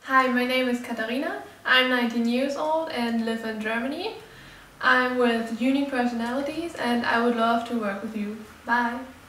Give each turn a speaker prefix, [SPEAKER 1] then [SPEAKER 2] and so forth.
[SPEAKER 1] Hi, my name is Katharina. I'm 19 years old and live in Germany. I'm with Unique Personalities and I would love to work with you. Bye!